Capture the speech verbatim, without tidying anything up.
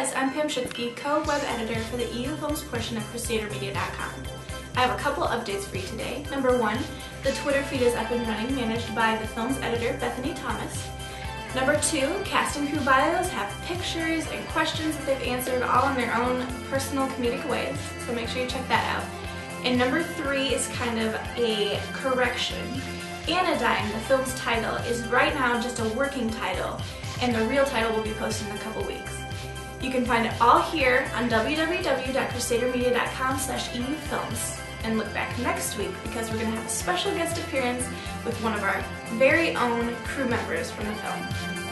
guys, I'm Pam Schitzky, co-web editor for the E U Films portion of Crusader Media dot com. I have a couple updates for you today. Number one, the Twitter feed is up and running, managed by the film's editor, Bethany Thomas. Number two, cast and crew bios have pictures and questions that they've answered all in their own personal comedic ways, so make sure you check that out. And number three is kind of a correction. Anodyne, the film's title, is right now just a working title, and the real title will be posted in a couple weeks. You can find it all here on w w w dot crusader media dot com slash E U films. And look back next week because we're going to have a special guest appearance with one of our very own crew members from the film.